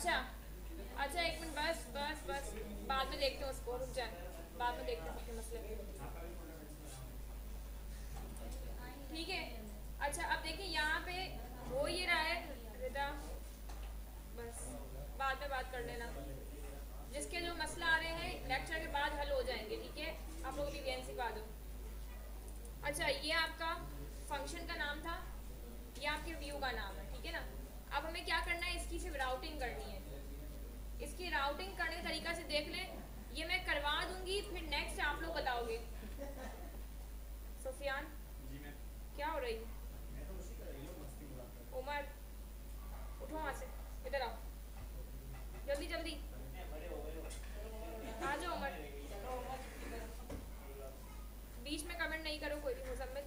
अच्छा अच्छा, एक मिनट, बस बस बस, बाद में देखते हैं उसको, रुक जाए, बाद में देखते हैं उसके मसले। ठीक है। अच्छा अब देखिए यहाँ पे हो ये रहा है रिदा, बस बाद में बात कर लेना, जिसके जो मसला आ रहे हैं लेक्चर के बाद हल हो जाएंगे, ठीक है। आप लोग भी सिखा दो। अच्छा ये आपका फंक्शन का नाम था, ये आपके व्यू का नाम है, ठीक है ना। अब हमें क्या करना है, इसकी सिर्फ राउटिंग करनी है। इसकी राउटिंग करने का तरीका से देख लें, ये मैं करवा दूंगी, फिर नेक्स्ट आप लोग बताओगे। सुफियान क्या हो रही है? उमर उठो वहाँ से, इधर आओ, जल्दी जल्दी आ जाओ उमर, बीच में कमेंट नहीं करो कोई भी। मुजम्मिल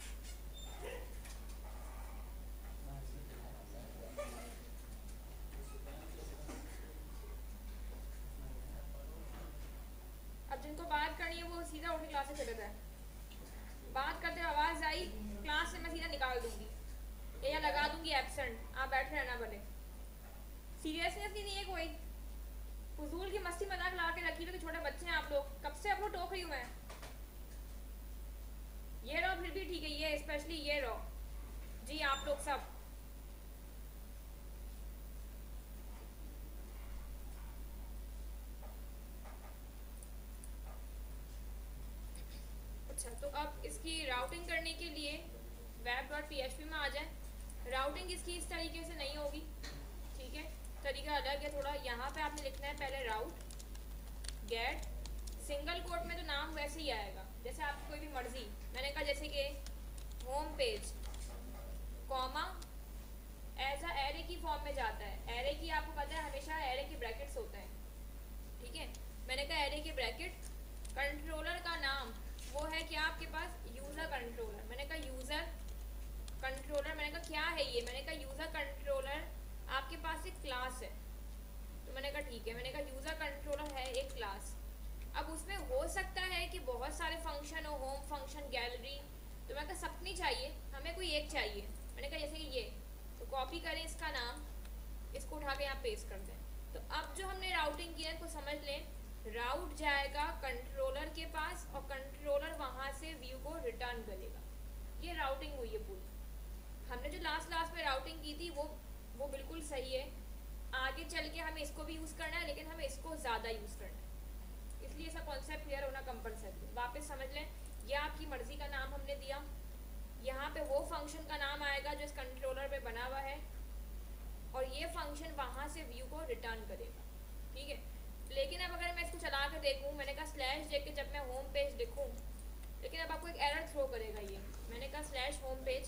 अब जिनको बात करनी है वो सीधा उठ क्लास से चले जाए। बात करते आवाज आई क्लास से मैं सीधा निकाल दूंगी या लगा दूंगी एब्सेंट, आप बैठे रहना भले। सीरियसनेस ही नहीं है कोई, फजूल की मस्ती मजाक ला के रखी, तो छोटे बच्चे हैं आप लोग, कब से आपको टोक रही हूँ मैं। ये रहो फिर भी ठीक है, ये स्पेशली ये रहो जी, आप लोग सब। अच्छा तो अब इसकी राउटिंग करने के लिए web.php में आ जाए। राउटिंग इसकी इस तरीके से नहीं होगी, ठीक है, तरीका अलग है थोड़ा। यहाँ पे आपने लिखना है पहले राउट गेट, सिंगल कोट में तो नाम वैसे ही आएगा जैसे आपकी कोई भी मर्जी, मैंने कहा जैसे कि home page comma as a array की फॉर्म में जाता है। एरे की आपको पता है हमेशा एरे के ब्रैकेट्स होते हैं, ठीक है। मैंने कहा एरे के ब्रैकेट, कंट्रोलर का नाम वो है क्या आपके पास, यूज़र कंट्रोलर। मैंने कहा यूज़र कंट्रोलर, मैंने कहा क्या है ये, मैंने कहा यूज़र कंट्रोलर आपके पास एक क्लास है। तो मैंने कहा ठीक है, मैंने कहा यूज़र कंट्रोलर है एक क्लास। अब उसमें हो सकता है कि बहुत सारे फंक्शन हो, होम फंक्शन गैलरी, तो मैंने कहा सब नहीं चाहिए, हमें कोई एक चाहिए। मैंने कहा जैसे कि ये, तो कॉपी करें इसका नाम, इसको उठा के यहाँ पेस्ट कर दें। तो अब जो हमने राउटिंग किया इसको समझ लें, राउट जाएगा कंट्रोलर के पास और कंट्रोलर वहाँ से व्यू को रिटर्न करेगा। ये राउटिंग हुई है पूरी। हमने जो लास्ट में राउटिंग की थी वो बिल्कुल सही है। आगे चल के हमें इसको भी यूज़ करना है, लेकिन हमें इसको ज़्यादा यूज़ करना है, इसलिए ऐसा कॉन्सेप्ट क्लियर होना कंपलसरी है। वापस समझ लें, यह आपकी मर्ज़ी का नाम हमने दिया, यहाँ पे वो फंक्शन का नाम आएगा जो इस कंट्रोलर पे बना हुआ है, और ये फंक्शन वहाँ से व्यू को रिटर्न करेगा, ठीक है। लेकिन अब अगर मैं इसको चला के देखूँ, मैंने कहा स्लैश दे के जब मैं होम पेज लिखूँ, लेकिन अब आपको एक एरर थ्रो करेगा ये। मैंने कहा slash home page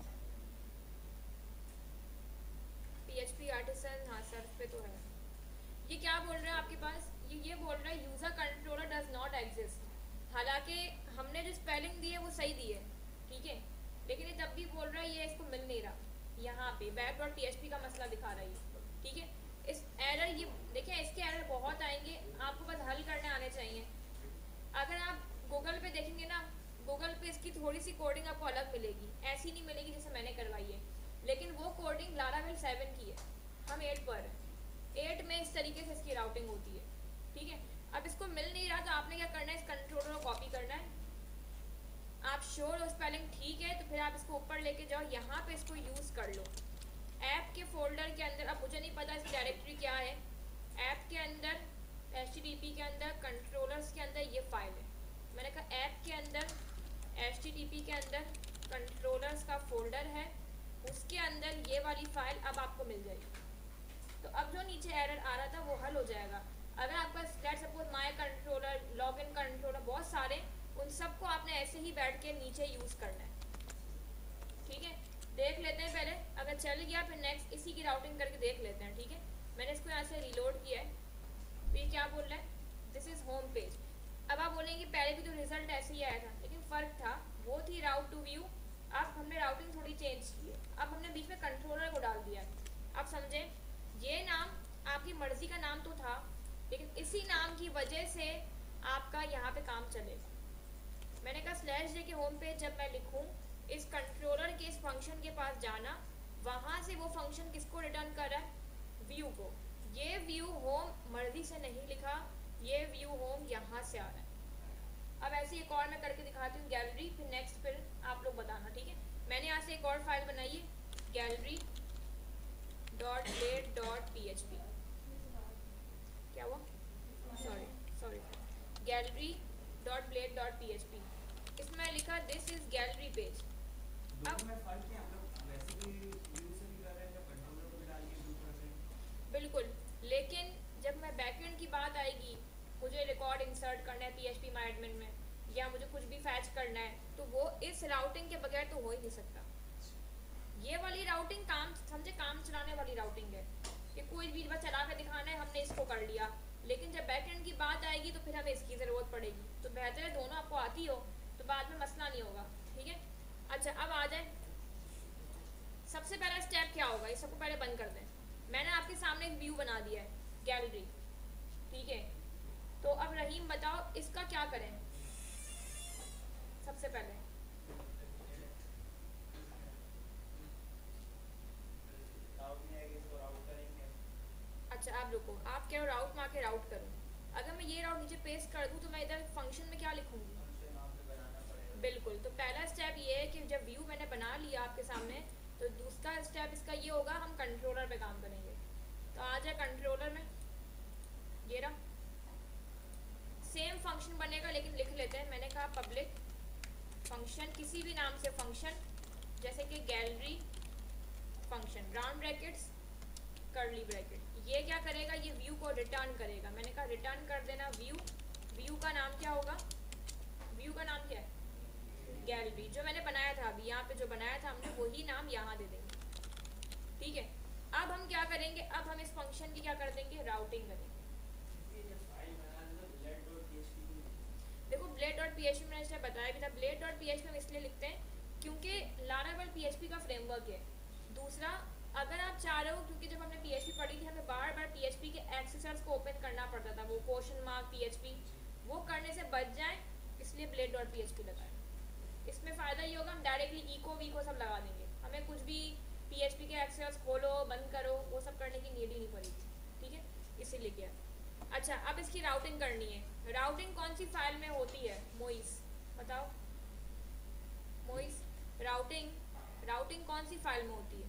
PHP artisan, हाँ सर्च पे तो है। ये क्या बोल रहा है आपके पास, ये बोल रहा है user controller does not exist. हालांकि हमने जो स्पेलिंग दी है वो सही दी है, ठीक है, लेकिन ये तब भी बोल रहा है ये इसको मिल नहीं रहा। यहाँ पे web.php का मसला दिखा रहा है ये, ठीक है। इस एरर, ये देखिए इसके एरर बहुत आएंगे, आपको बस हल करने आने चाहिए। अगर आप गूगल पे देखेंगे ना, गूगल पे इसकी थोड़ी सी कोडिंग आपको अलग मिलेगी, ऐसी नहीं मिलेगी जैसे मैंने करवाई है, लेकिन वो कोडिंग लारावेल 7 की है, हम 8 पर है। 8 में इस तरीके से इसकी राउटिंग होती है, ठीक है। अब इसको मिल नहीं रहा तो आपने क्या करना है, इस कंट्रोलर को कॉपी करना है। आप श्योर हो स्पेलिंग ठीक है तो फिर आप इसको ऊपर लेके जाओ, यहाँ पे इसको यूज़ कर लो ऐप के फोल्डर के अंदर। अब मुझे नहीं पता इसकी डायरेक्टरी क्या है, ऐप के अंदर HTTP के अंदर कंट्रोलर्स के अंदर ये फाइल है। मैंने कहा ऐप के अंदर HTTP के अंदर कंट्रोलर्स का फोल्डर है, उसके अंदर ये वाली फाइल अब आपको मिल जाएगी। तो अब जो नीचे एरर आ रहा था वो हल हो जाएगा। अगर आपका let's suppose my controller, login controller, बहुत सारे, उन सबको आपने ऐसे ही बैठ के नीचे यूज़ करना है, ठीक है। देख लेते हैं पहले, अगर चल गया फिर नेक्स्ट इसी की राउटिंग करके देख लेते हैं, ठीक है। मैंने इसको यहाँ से रिलोड किया है, तो ये क्या बोल रहा है, दिस इज़ होम पेज। अब आप बोलेंगे पहले भी तो रिजल्ट ऐसे ही आया था, लेकिन फ़र्क था, वो थी राउट टू व्यू। अब हमने राउटिंग थोड़ी चेंज की है, अब हमने बीच में कंट्रोलर को डाल दिया है। अब समझें, ये नाम आपकी मर्ज़ी का नाम तो था, लेकिन इसी नाम की वजह से आपका यहाँ पे काम चलेगा। मैंने कहा स्लैश दे के होम पेज जब मैं लिखूँ, इस कंट्रोलर के इस फंक्शन के पास जाना, वहाँ से वो फंक्शन किसको रिटर्न कर रहा है, व्यू को। ये व्यू होम मर्जी से नहीं लिखा, ये व्यू होम यहाँ से आ रहा है। अब ऐसे एक और मैं करके दिखाती हूँ गैलरी, फिर नेक्स्ट फिर आप लोग बताना, ठीक है। मैंने यहाँ से एक और फाइल बनाई है, gallery dot blade dot PHP। क्या हुआ? Sorry sorry, gallery dot blade dot PHP। इसमें लिखा दिस इज गैलरी पेज। अब बिल्कुल, लेकिन जब मैं बैकएंड की बात आएगी, मुझे रिकॉर्ड इंसर्ट करना है PHP माई एडमिन में, या मुझे कुछ भी फैच करना है, तो वो इस राउटिंग के बगैर तो हो ही नहीं सकता। ये वाली राउटिंग काम समझे, काम चलाने वाली राउटिंग है कि कोई भी बस चला के दिखाना है, हमने इसको कर लिया। लेकिन जब बैकएंड की बात आएगी तो फिर हमें इसकी ज़रूरत पड़ेगी। तो बेहतर है दोनों आपको आती हो, तो बाद में मसला नहीं होगा, ठीक है। अच्छा, अब आ जाए, सबसे पहला स्टेप क्या होगा, इस सबको पहले बंद कर दें। मैंने आपके सामने एक व्यू बना दिया है, गैलरी, ठीक है। तो अब रहीम बताओ इसका क्या करें। सबसे पहले अच्छा आप रुको, आप कह रहे हो राउट में आके राउट करूँ। अगर मैं ये राउट नीचे पेस्ट कर दूँ तो मैं इधर फंक्शन में क्या लिखूंगी? बिल्कुल, तो पहला स्टेप ये है कि जब व्यू मैंने बना लिया आपके सामने, तो दूसरा स्टेप इसका ये होगा, हम कंट्रोलर पे काम करेंगे। तो आ जाए कंट्रोलर में, ये रहा, सेम फंक्शन बनेगा लेकिन लिख लेते हैं। मैंने कहा पब्लिक फंक्शन, किसी भी नाम से फंक्शन, जैसे कि gallery function, round brackets curly bracket. ये क्या करेगा, ये व्यू को रिटर्न करेगा। मैंने कहा रिटर्न कर देना व्यू। व्यू का नाम क्या होगा? व्यू का नाम क्या है? गैलरी, जो मैंने बनाया था अभी, यहाँ पे जो बनाया था हमने वही नाम यहाँ दे देंगे, ठीक है। अब हम क्या करेंगे, अब हम इस फंक्शन की क्या कर देंगे, राउटिंग करेंगे। देखो ब्लेड डॉट PHP मैंने इसलिए बताया भी था, ब्लेड डॉट PHP हम इसलिए लिखते हैं क्योंकि लारावेल PHP का फ्रेमवर्क है। दूसरा, अगर आप चाह रहे हो, क्योंकि जब हमने PHP पढ़ी थी हमें बार बार PHP के एक्सेसर्स को ओपन करना पड़ता था, वो क्वेश्चन मार्क PHP, वो करने से बच जाए, इसलिए ब्लेड डॉट PHP लगाए। इसमें फ़ायदा ये होगा, हम डायरेक्टली इको वीको सब लगा देंगे, हमें कुछ भी PHP के एक्सेस खोलो बंद करो वो सब करने की नीड ही नहीं पड़ेगी, ठीक है, इसीलिए किया। अच्छा, अब इसकी राउटिंग करनी है। राउटिंग कौन सी फाइल में होती है? मोइस, बताओ मोइस, राउटिंग राउटिंग कौन सी फाइल में होती है?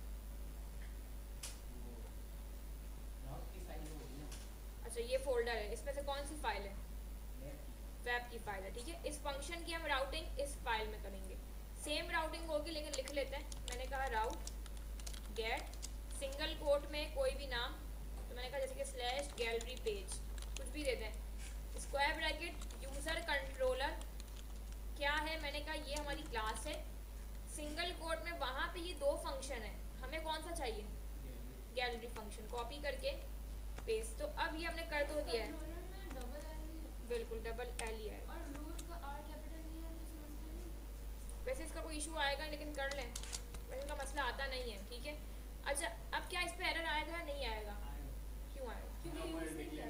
अच्छा, ये फोल्डर है, इसमें से कौन सी फाइल है? वेब की फाइल है, ठीक है। इस फंक्शन की हम राउटिंग इस फाइल में करेंगे। सेम राउटिंग होगी लेकिन लिख लेते हैं। मैंने कहा राउट गेट सिंगल कोट में कोई भी नाम, तो मैंने कहा जैसे कि स्लैश गैलरी पेज, कुछ भी देते हैं, स्क्वायर ब्रैकेट यूज़र कंट्रोलर क्या है, मैंने कहा ये हमारी क्लास है। सिंगल कोट में वहाँ पे ये दो फंक्शन है, हमें कौन सा चाहिए? Gallery function. कॉपी करके पेस्ट। तो अब ये हमने कर तो दिया है, बिल्कुल डबल एल ही है, वैसे इसका कोई इशू आएगा लेकिन कर लें, वैसे इसका मसला आता नहीं है, ठीक है। अच्छा, अब क्या इस पे एरर आएगा या नहीं आएगा? क्यों आएगा?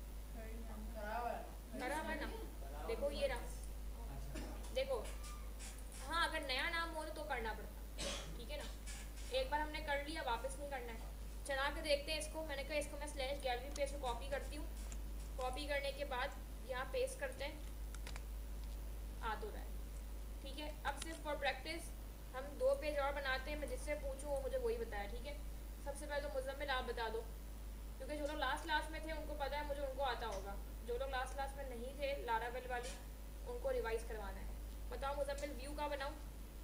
खराब है ना, देखो ये रहा, देखो, हाँ अगर नया नाम हो तो करना पड़ता, ठीक है ना। एक बार हमने कर लिया, वापस नहीं करना है। चला के देखते हैं इसको। मैंने कहा इसको मैं स्लैश गैलरी पेज को कॉपी करती हूँ, कॉपी करने के बाद यहाँ पेस्ट करते हैं, आ तो रहा है, ठीक है। अब सिर्फ फॉर प्रैक्टिस हम 2 पेज और बनाते हैं, मैं जिससे पूछूँ वो मुझे वही बताया, ठीक है। सबसे पहले तो मुजम्मिल आप बता दो, क्योंकि जो लोग लास्ट क्लास में थे उनको पता है, मुझे उनको आता होगा, जो लोग लास्ट क्लास में नहीं थे लारावेल वाली, उनको रिवाइज करवाना है। बताओ मुजम्मिल, व्यू का बनाऊँ?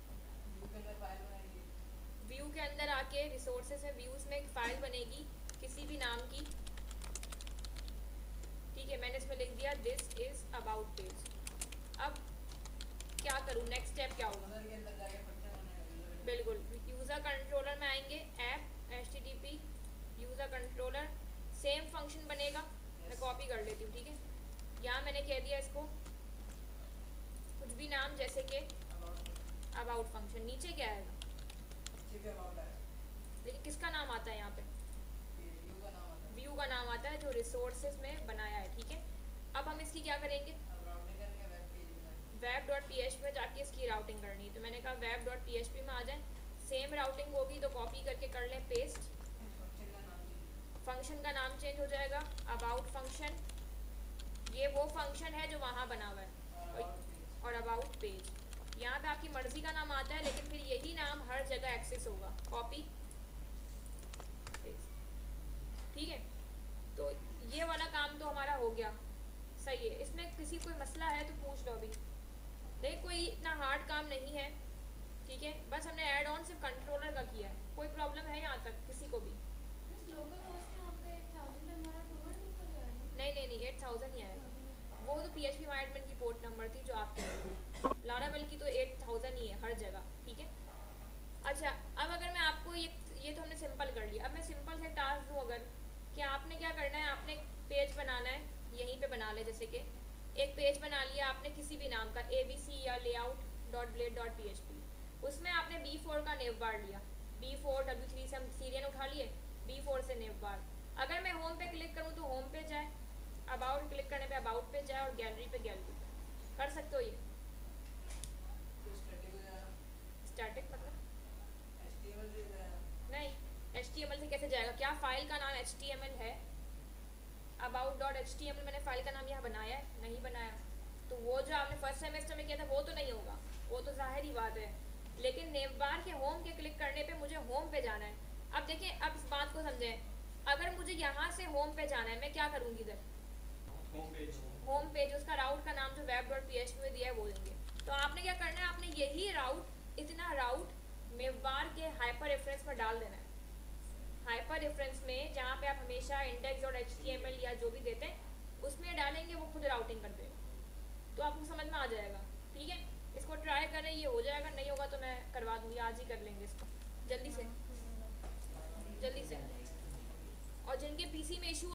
व्यू के अंदर आके रिसोर्सेज में व्यूज़ में एक फ़ाइल बनेगी किसी भी नाम की, ठीक है। मैंने इसमें लिख दिया दिस इज़ अबाउट पेज। अब क्या करूँ, नेक्स्ट स्टेप क्या होगा? बिल्कुल, यूज़र कंट्रोलर में आएंगे, app HTTP user controller, same function बनेगा। मैं कॉपी कर लेती हूँ, ठीक है। यहाँ मैंने कह दिया इसको कुछ भी नाम, जैसे कि अबाउट फंक्शन। नीचे क्या आएगा? लेकिन किसका नाम आता है यहाँ पे? व्यू का नाम आता है जो रिसोर्सेज में बनाया है, ठीक है। अब हम इसकी क्या करेंगे? वेब डॉट PHP में जाके इसकी राउटिंग करनी है। तो मैंने कहा वेब डॉट PHP में आ जाए, सेम राउटिंग होगी तो कॉपी करके कर लें पेस्ट। फंक्शन फंक्शन का नाम चेंज हो जाएगा, अबाउट फंक्शन। ये वो फंक्शन है जो वहाँ बना हुआ है। और अबाउट पेज, यहाँ पे आपकी मर्जी का नाम आता है, लेकिन फिर यही नाम हर जगह एक्सेस होगा। कॉपी, ठीक है। तो ये वाला काम तो हमारा हो गया, सही है। इसमें किसी कोई मसला है तो पूछ लो अभी। देख, कोई इतना हार्ड काम नहीं है, ठीक है। बस हमने ऐड ऑन सिर्फ कंट्रोलर का किया है। कोई प्रॉब्लम है यहाँ तक किसी को भी? नहीं नहीं नहीं, 8000 ही आएगा। वो तो PHP माई एडमिन की पोर्ट नंबर थी जो आपके लारावेल की, तो 8000 ही है हर जगह, ठीक है। अच्छा, अब अगर मैं आपको ये तो हमने सिंपल कर लिया। अब मैं सिंपल से टास्क दूँ अगर, कि आपने क्या करना है, आपने पेज बनाना है, यहीं पे बना ले। जैसे कि एक पेज बना लिया आपने किसी भी नाम का, ABC या layout.blade.php। उसमें आपने B4 का नेव बार लिया, B4 W3 से हम सीरियन उठा लिए, B4 से नेव बार। अगर मैं होम पे क्लिक करूँ तो होम पे जाए, अबाउट क्लिक करने पे अबाउट पे जाए, और गैलरी पे गैलरी पे। कर सकते हो ये? स्टैटिक मतलब नहीं, HTML से कैसे जाएगा? क्या फाइल का नाम HTML है? about.html मैंने फाइल का नाम यहाँ बनाया है? नहीं बनाया। तो वो जो आपने फर्स्ट सेमेस्टर में किया था वो तो नहीं होगा, वो तो जाहिर ही बात है। लेकिन नेव बार के होम के क्लिक करने पे मुझे होम पे जाना है। अब देखिए, अब इस बात को समझें, अगर मुझे यहाँ से होम पे जाना है, मैं क्या करूँगी? इधर होम पेज, उसका राउट का नाम जो web.php में दिया है वो देंगे। तो आपने क्या करना है, आपने यही राउट, इतना राउट नेव बार के हाइपर रेफरेंस में डाल देना है। हाइपर रेफरेंस में जहाँ पे आप हमेशा index.html या जो भी देते हैं उसमें डालेंगे, वो खुद राउटिंग कर देगा। तो आपको समझ में आ जाएगा, ठीक है। इसको ट्राई करें, ये हो जाएगा। नहीं होगा तो मैं करवा दूँगी, आज ही कर लेंगे इसको जल्दी से जल्दी से। और जिनके PC में इशू